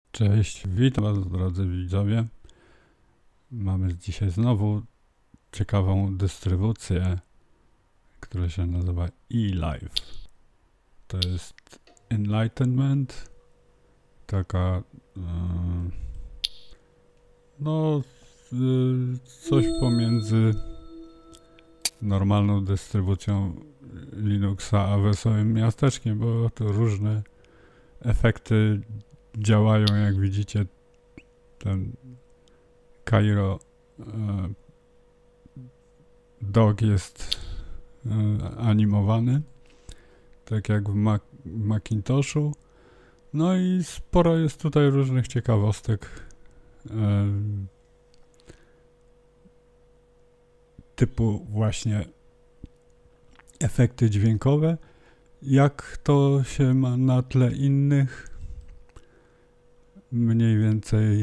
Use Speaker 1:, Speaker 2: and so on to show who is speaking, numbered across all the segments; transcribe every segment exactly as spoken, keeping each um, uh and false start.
Speaker 1: Cześć, witam Was drodzy widzowie. Mamy dzisiaj znowu ciekawą dystrybucję, która się nazywa eLive. To jest Enlightenment, taka yy, no yy, coś pomiędzy normalną dystrybucją Linuxa a wesołym miasteczkiem, bo to różne efekty działają, jak widzicie. Ten Cairo e, dog jest e, animowany, tak jak w, Mac w Macintoshu. No i sporo jest tutaj różnych ciekawostek e, typu właśnie efekty dźwiękowe, jak to się ma na tle innych. Mniej więcej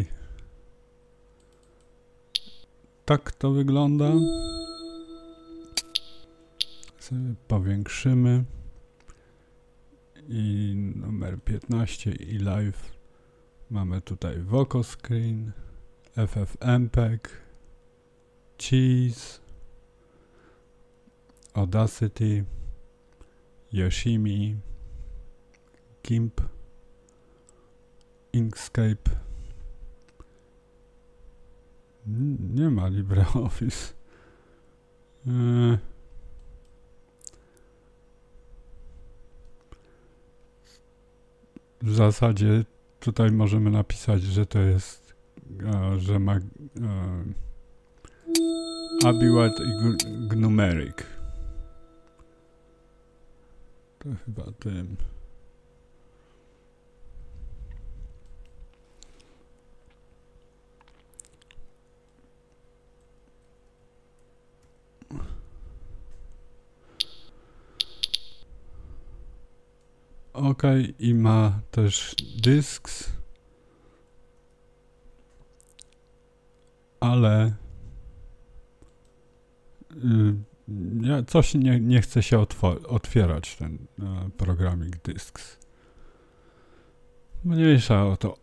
Speaker 1: tak to wygląda. Sobie powiększymy. I numer piętnaście eLive. Mamy tutaj Vocal Screen, F F M P E G, Cheese, Audacity, Yoshimi, Gimp, Inkscape. Nie ma LibreOffice. Yy. W zasadzie tutaj możemy napisać, że to jest, e, że ma e, Abiwat i Gnumeric. To chyba tym. OK, i ma też Disks, ale yy, ja, coś nie, nie chce się otwierać ten e, programik Disks. Mniejsza o to.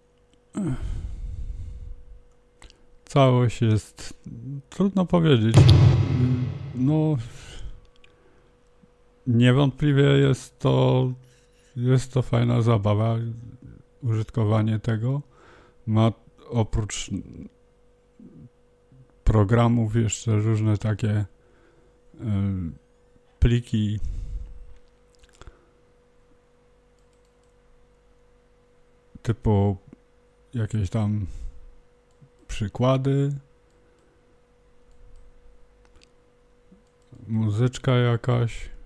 Speaker 1: Całość jest, trudno powiedzieć, no niewątpliwie jest to Jest to fajna zabawa, użytkowanie tego. Ma oprócz programów jeszcze różne takie y, pliki typu jakieś tam przykłady, muzyczka jakaś.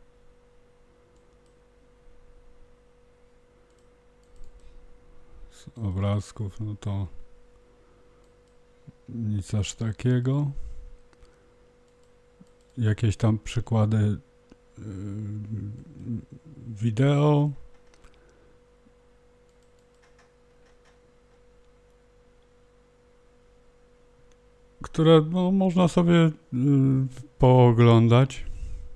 Speaker 1: Obrazków, no to nic aż takiego. Jakieś tam przykłady yy, wideo. Które no, można sobie yy, pooglądać.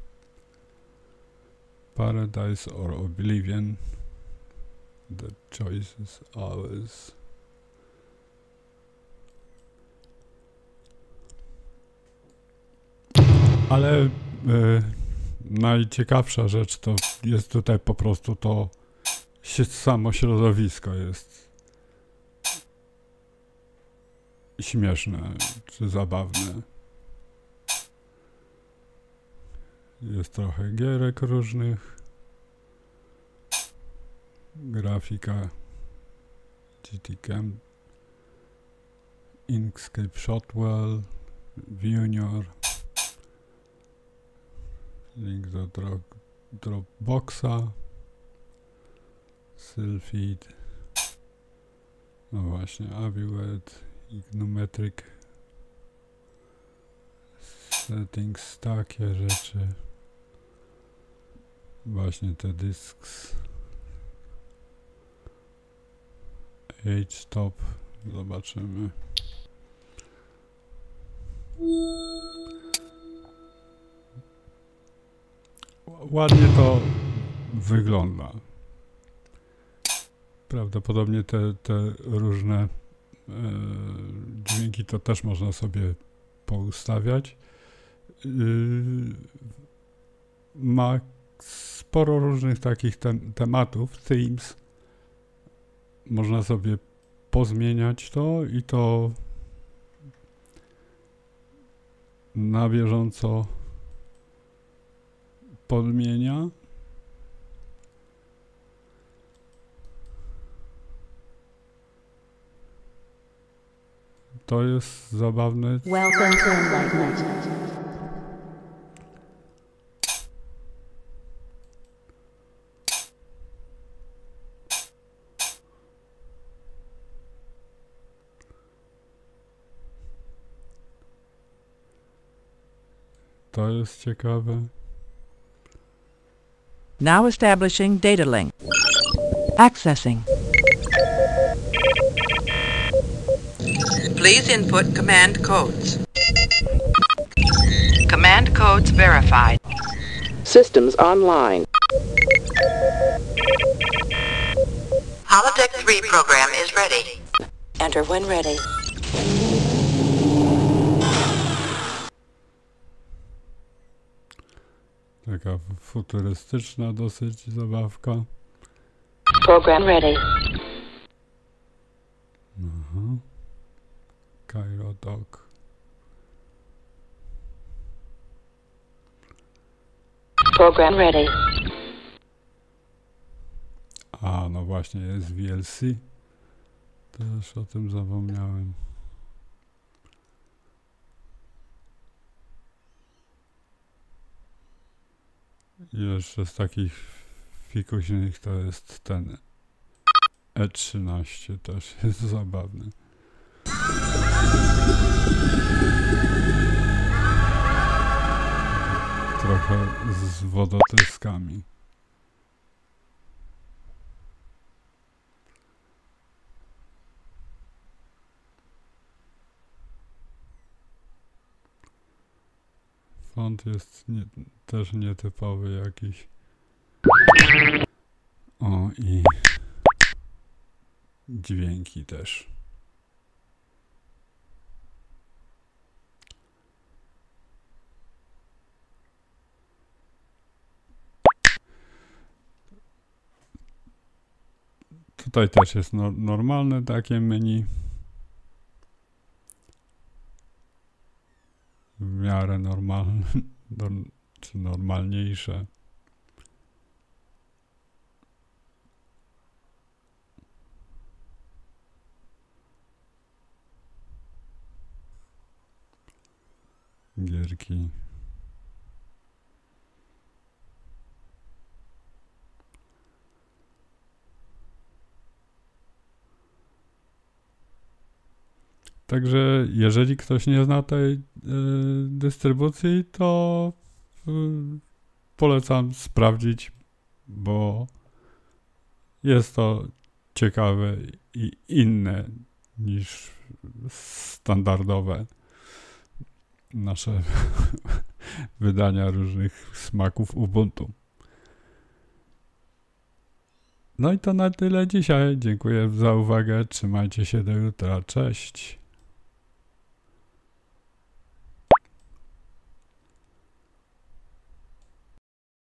Speaker 1: Paradise or Oblivion. The choice is ours. Ale e, najciekawsza rzecz to jest tutaj po prostu to samo środowisko jest śmieszne czy zabawne. Jest trochę gierek różnych. Grafika G T Cam, Inkscape Shotwell, Junior, link do drop, Dropboxa, Sylphid, no właśnie, Abiwat, Gnumeric, settings, takie rzeczy, właśnie te disks. H-stop, zobaczymy. Ładnie to wygląda. prawdopodobnie te, te różne e, dźwięki to też można sobie poustawiać. Yy, ma sporo różnych takich tem tematów, themes. Można sobie pozmieniać to i to na bieżąco podmienia. To jest zabawne.
Speaker 2: Welcome to Enlightenment.
Speaker 1: To jest ciekawe.
Speaker 3: Now establishing data link. Accessing. Please input command codes. Command codes verified. Systems online. Holodeck three program is ready. Enter when ready.
Speaker 1: Taka futurystyczna dosyć zabawka.
Speaker 2: Program ready.
Speaker 1: Aha. Cairo Dock.
Speaker 2: Program ready.
Speaker 1: A, no właśnie, jest V L C. Też o tym zapomniałem. I jeszcze z takich fikuśnych to jest ten E trzynaście, też jest zabawny. Trochę z wodotryskami. Font jest nie, też nietypowy jakiś. O, i dźwięki też. Tutaj też jest no, normalne takie menu. W miarę normalne, czy normalniejsze. Gierki. Także jeżeli ktoś nie zna tej y, dystrybucji, to y, polecam sprawdzić, bo jest to ciekawe i inne niż standardowe nasze wydania różnych smaków Ubuntu. No i to na tyle dzisiaj. Dziękuję za uwagę. Trzymajcie się do jutra. Cześć.